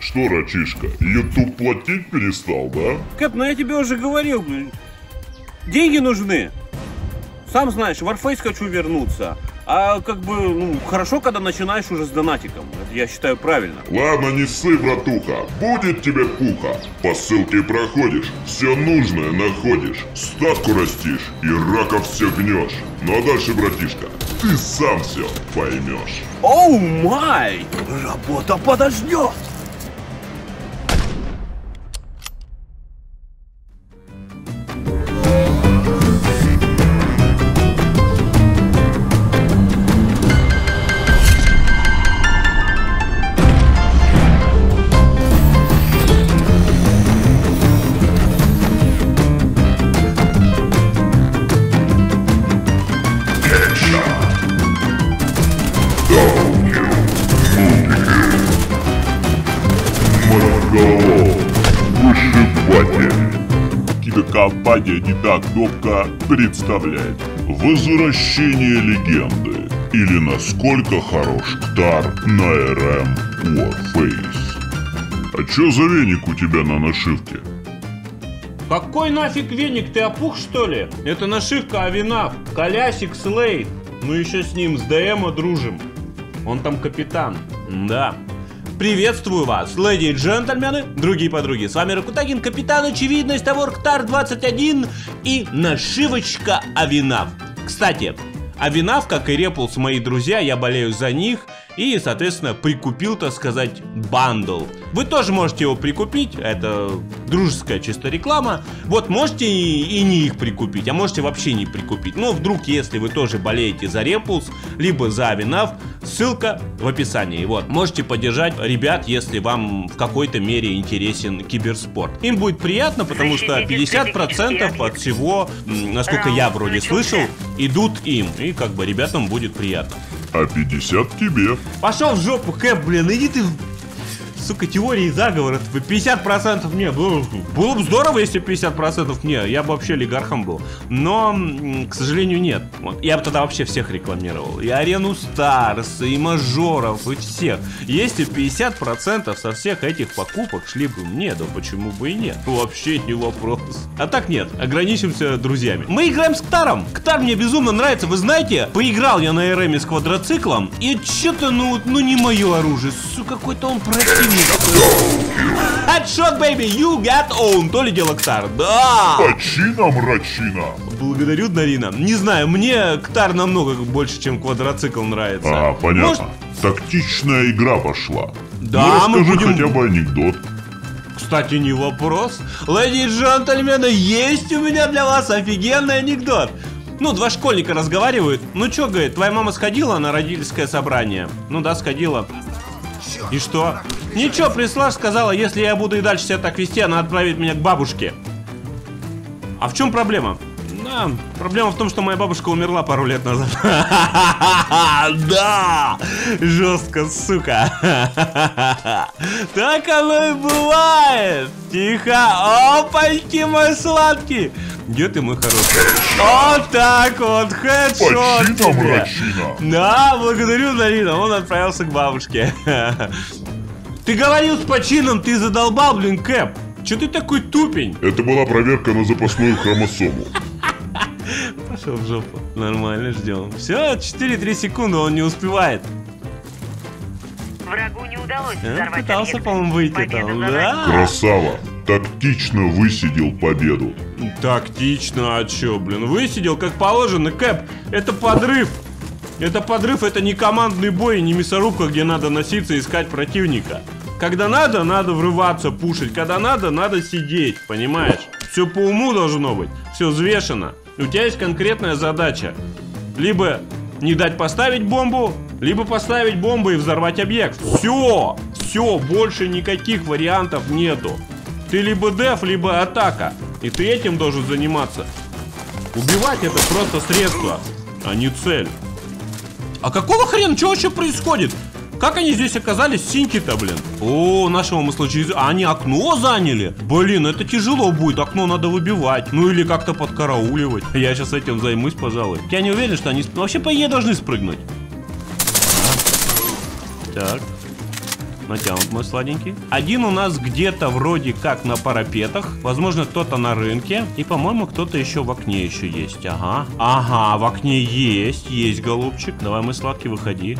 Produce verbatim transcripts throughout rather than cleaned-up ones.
Что, Рачишка, YouTube платить перестал, да? Кэп, ну я тебе уже говорил, блин. Деньги нужны. Сам знаешь, в Warface хочу вернуться. А как бы, ну, хорошо, когда начинаешь уже с донатиком. Это я считаю правильно. Ладно, не ссы, братуха. Будет тебе пуха. По ссылке проходишь, все нужное находишь. Статку растишь и раков всех гнешь. Ну а дальше, братишка, ты сам все поймешь. Оу май! Работа подождет! Кинокомпания «Не та кнопка» представляет «Возвращение легенды» или «Насколько хорош Ктар на эр эм Warface». А чё за веник у тебя на нашивке? Какой нафиг веник, ты опух что ли? Это нашивка Авинав, Колясик Слейд. Ну еще с ним, с ДМа дружим. Он там капитан. Да. Приветствую вас, леди и джентльмены, другие подруги. С вами Ракутагин, капитан Очевидность, товар Ктар двадцать один и нашивочка Авинав. Кстати, Авинав, как и Реплс, мои друзья, я болею за них. И, соответственно, прикупил, так сказать, бандл. Вы тоже можете его прикупить, это дружеская чисто реклама. Вот, можете и, и не их прикупить, а можете вообще не прикупить. Но вдруг, если вы тоже болеете за Реплс, либо за Авинав, ссылка в описании. Вот, можете поддержать ребят, если вам в какой-то мере интересен киберспорт. Им будет приятно, потому что пятьдесят процентов от всего, насколько я вроде слышал, идут им. И как бы ребятам будет приятно. А пятьдесят тебе. Пошел в жопу, Кэп, блин, иди ты. Сука, теории заговора. пятьдесят процентов мне. Было бы здорово, если пятьдесят процентов мне. Я бы вообще олигархом был. Но, к сожалению, нет. Вот. Я бы тогда вообще всех рекламировал. И Арену Старс, и Мажоров, и всех. Если пятьдесят процентов со всех этих покупок шли бы мне, да почему бы и нет? Вообще не вопрос. А так нет, ограничимся друзьями. Мы играем с Ктаром. Ктар мне безумно нравится. Вы знаете, поиграл я на эр эм с квадроциклом. И что-то, ну, ну не мое оружие. Сука, какой-то он противный. Headshot, baby, you got owned. То ли дело Ктар, да. Почина, мрачина. Благодарю, Дарина. Не знаю, мне Ктар намного больше, чем квадроцикл нравится. А, понятно. Может... Тактичная игра пошла. Да, ну, мы будем... хотя бы анекдот. Кстати, не вопрос. Леди и джентльмены, есть у меня для вас офигенный анекдот. Ну, два школьника разговаривают. Ну, чё, говорит, твоя мама сходила на родительское собрание? Ну да, сходила. И что? Ничего, пришла, сказала, если я буду и дальше себя так вести, она отправит меня к бабушке. А в чем проблема? Да, проблема в том, что моя бабушка умерла пару лет назад. Да! Жестко, сука. Так оно и бывает. Тихо. Опаньки, мой сладкий. Где ты, мой хороший? Вот так вот, хедшот тебе. Да, благодарю, Дарина. Он отправился к бабушке. Ты говорил с почином, ты задолбал, блин, Кэп. Че ты такой тупень? Это была проверка на запасную хромосому. Пошел в жопу. Нормально, ждем. Все, четыре-три секунды, он не успевает. Врагу не удалось взорвать. Пытался, по-моему, выйти там, да? Красава. Тактично высидел победу. Тактично, а чё, блин? Высидел как положено, Кэп. Это подрыв. Это подрыв, это не командный бой, не мясорубка, где надо носиться и искать противника. Когда надо, надо врываться, пушить. Когда надо, надо сидеть, понимаешь? Все по уму должно быть, все взвешено. У тебя есть конкретная задача. Либо не дать поставить бомбу, либо поставить бомбу и взорвать объект. Все, все, больше никаких вариантов нету. Ты либо деф, либо атака. И ты этим должен заниматься. Убивать это просто средство, а не цель. А какого хрена? Что вообще происходит? Как они здесь оказались, синьки-то, блин? О, нашего мы случилось. А они окно заняли? Блин, это тяжело будет. Окно надо выбивать. Ну или как-то подкарауливать. Я сейчас этим займусь, пожалуй. Я не уверен, что они вообще по Е должны спрыгнуть. Так. натянут, мой сладенький. Один у нас где-то вроде как на парапетах. Возможно, кто-то на рынке. И, по-моему, кто-то еще в окне еще есть. Ага. Ага, в окне есть. Есть, голубчик. Давай, мой сладкий, выходи.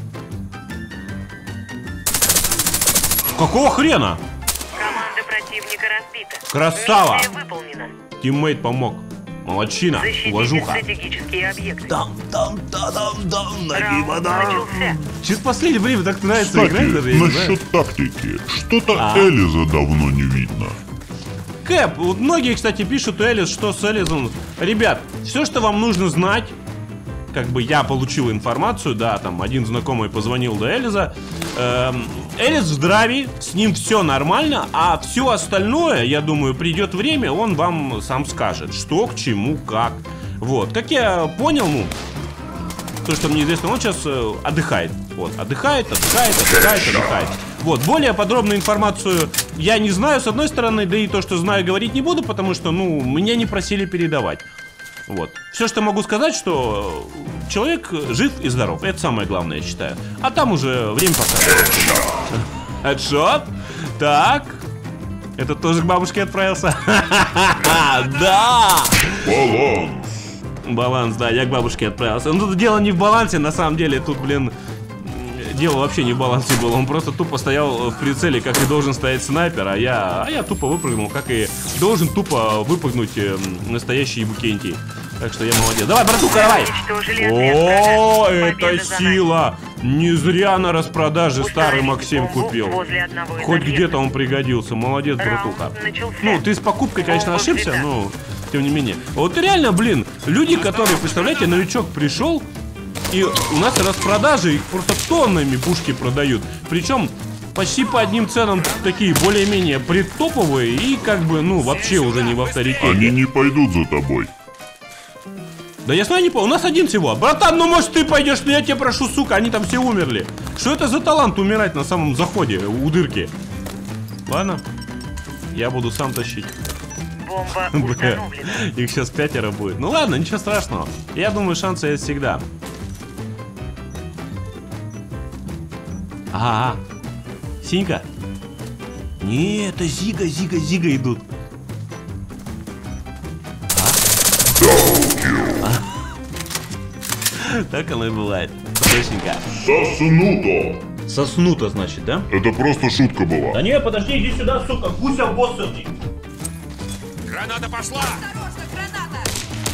Какого хрена? Команда противника разбита. Красава! Миссия выполнена. Тиммейт помог. Молодчина. Защитите Уважуха. стратегические объекты. Там, там, там, там, там, Раунд начался. Что-то в последнее время так нравится Кстати, играть даже, я не знаю. насчет тактики. Что-то А? Элиза давно не видно. Кэп, вот многие, кстати, пишут Элис, что с Элизом. Ребят, все, что вам нужно знать, как бы я получил информацию, да, там один знакомый позвонил до Элиза. Эм, Элис в здравии, с ним все нормально, а все остальное, я думаю, придет время, он вам сам скажет, что к чему, как. Вот, как я понял, ну, то, что мне известно, он сейчас э, отдыхает. Вот, отдыхает, отдыхает, отдыхает, отдыхает. Вот, более подробную информацию я не знаю, с одной стороны, да и то, что знаю, говорить не буду, потому что, ну, меня не просили передавать. Вот. Все, что могу сказать, что человек жив и здоров. Это самое главное, я считаю. А там уже время покажет. Хедшот. Так. Это тоже к бабушке отправился. Да. Баланс. Баланс, да, я к бабушке отправился. Ну, тут дело не в балансе, на самом деле. Тут, блин, дело вообще не в балансе было. Он просто тупо стоял в прицеле, как и должен стоять снайпер, а я, а я тупо выпрыгнул, как и должен тупо выпрыгнуть э, настоящий Букентий. Так что я молодец. Давай, братуха, давай! О, это сила! Не зря на распродаже старый Максим купил. Хоть где-то он пригодился. Молодец, братуха. Ну, ты с покупкой, конечно, ошибся, но тем не менее. Вот реально, блин, люди, которые, представляете, новичок пришел, и у нас распродажи, их просто тоннами пушки продают. Причем почти по одним ценам такие более-менее предтоповые и как бы, ну, вообще уже не в авторитете. Они не пойдут за тобой. Да я знаю, не помню, у нас один всего. Братан, ну может ты пойдешь, но я тебя прошу, сука, они там все умерли. Что это за талант умирать на самом заходе, у дырки? Ладно, я буду сам тащить. Бомба Бля, установлена. их сейчас пятеро будет. Ну ладно, ничего страшного. Я думаю, шансы есть всегда. Ага. Синька. Не, это Зига, Зига, Зига идут. А? А? Так оно и бывает. Точненько. Соснуто. Соснуто, значит, да? Это просто шутка была. Да не, подожди, иди сюда, сука, гуся в боссовни. Граната пошла! Осторожно, граната!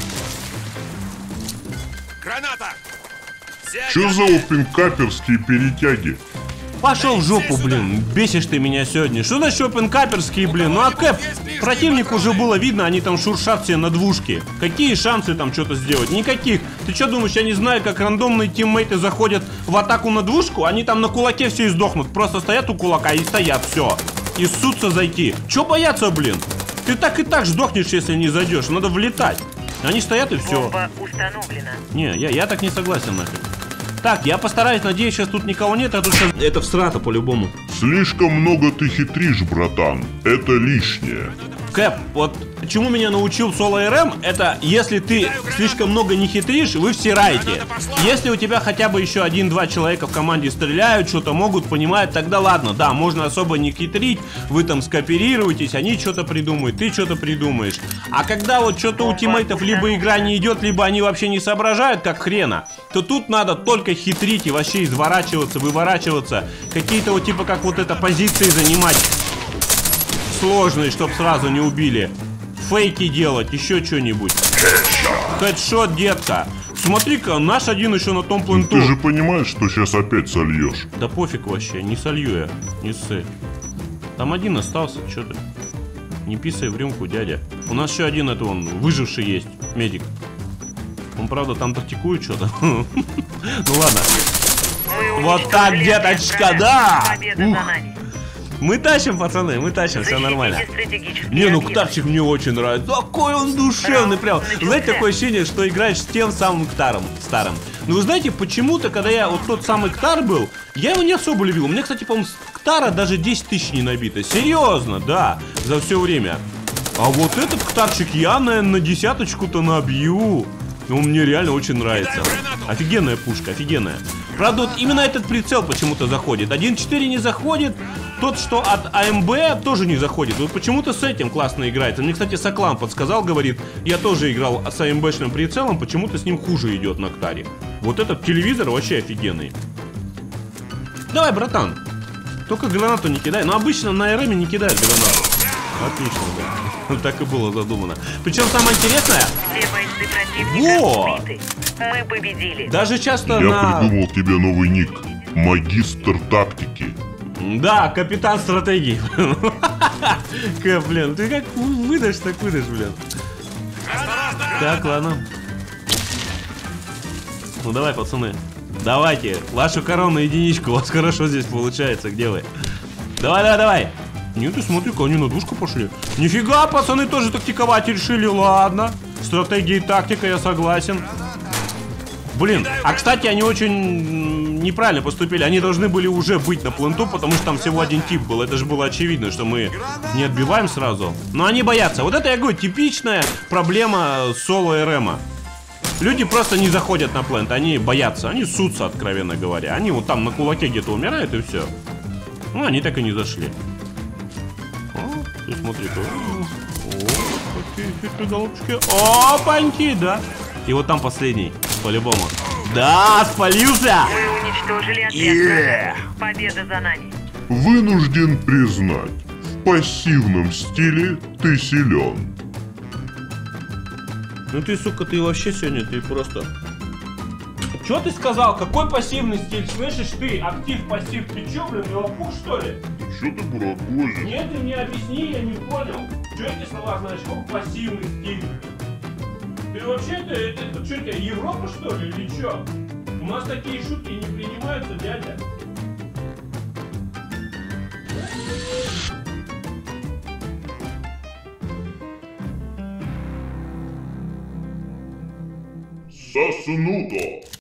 Граната! Что за опенкаперские перетяги? Пошел в жопу, блин, бесишь ты меня сегодня. Что значит опенкаперские, блин? Ну а Кэп, противник уже было видно, они там шуршат все на двушке. Какие шансы там что-то сделать? Никаких. Ты что думаешь, я не знаю, как рандомные тиммейты заходят в атаку на двушку? Они там на кулаке все и сдохнут. Просто стоят у кулака и стоят, все. И ссутся зайти. Че бояться, блин? Ты так и так сдохнешь, если не зайдешь. Надо влетать. Они стоят и все. Бомба установлена. Не, я, я так не согласен нахер. Так, я постараюсь, надеюсь, сейчас тут никого нет, а тут сейчас... Это встрата по-любому. Слишком много ты хитришь, братан. Это лишнее. Кэп, вот чему меня научил Соло РМ, это если ты слишком много не хитришь, вы всираете. Если у тебя хотя бы еще один-два человека в команде стреляют, что-то могут, понимают, тогда ладно, да, можно особо не хитрить, вы там скооперируетесь, они что-то придумают, ты что-то придумаешь. А когда вот что-то у тиммейтов либо игра не идет, либо они вообще не соображают, как хрена, то тут надо только хитрить и вообще изворачиваться, выворачиваться, какие-то вот типа как вот это позиции занимать сложные, чтобы сразу не убили. Фейки делать, еще что-нибудь. Хедшот, детка. Смотри-ка, наш один еще на том пленту. Ты же понимаешь, что сейчас опять сольешь. Да пофиг вообще, не солью я, не ссы. Там один остался, что ты? Не писай в рюмку, дядя. У нас еще один, это он, выживший есть, медик. Он, правда, там тактикует что-то. Ну ладно. Вот так, деточка, да! Мы тащим, пацаны, мы тащим, все нормально. Не, ну Ктарчик мне очень нравится. Такой он душевный, прям. Знаете, такое ощущение, что играешь с тем самым Ктаром старым. Ну, вы знаете, почему-то, когда я вот тот самый Ктар был, я его не особо любил. У меня, кстати, по-моему, с Ктара даже десять тысяч не набито. Серьезно, да, за все время. А вот этот Ктарчик я, наверное, на десяточку-то набью. Он мне реально очень нравится. Офигенная пушка, офигенная. Правда, вот именно этот прицел почему-то заходит. один четыре не заходит. Тот, что от АМБ, тоже не заходит. Вот почему-то с этим классно играется. Мне, кстати, Соклан подсказал, говорит, я тоже играл с АМБшным прицелом, почему-то с ним хуже идет на Ктаре. Вот этот телевизор вообще офигенный. Давай, братан. Только гранату не кидай. Но обычно на РМ не кидают гранату. Отлично, да. Так и было задумано. Причем самое интересное... Все бойцы противника Во! сбиты. Мы победили. Даже часто Я на... придумал тебе новый ник. Магистр тактики. Да, капитан стратегии. Ка, блин, ты как выдашь, так выдашь, блин. Так, ладно. Ну давай, пацаны. Давайте, вашу коронную единичку. У вас хорошо здесь получается. Где вы? Давай, давай, давай. Нет, ты смотри-ка, они на двушку пошли. Нифига, пацаны тоже тактиковать решили. Ладно. Стратегия и тактика, я согласен. Блин, а кстати, они очень неправильно поступили. Они должны были уже быть на пленту, потому что там всего один тип был. Это же было очевидно, что мы не отбиваем сразу. Но они боятся. Вот это, я говорю, типичная проблема соло РМа. Люди просто не заходят на плент, они боятся, они ссутся, откровенно говоря. Они вот там на кулаке где-то умирают и все. Ну, они так и не зашли. О, ты смотри-ка. О, какие хитрые голубчики. Опаньки, да. И вот там последний, по-любому. Да, спалился! Мы уничтожили отряд. Yeah. Победа за нами. Вынужден признать, в пассивном стиле ты силен. Ну ты, сука, ты вообще сегодня, ты просто... Чё ты сказал? Какой пассивный стиль? Слышишь ты? Актив, пассив, ты чё, блин, ты лопух, что ли? Чё ты буракозишь? Нет, ты мне объясни, я не понял. Чё эти слова знаешь? Какой пассивный стиль? Ты вообще, это, это, это что, тебя Европа, что ли, или чё? У нас такие шутки не принимаются, дядя. Сосунуто!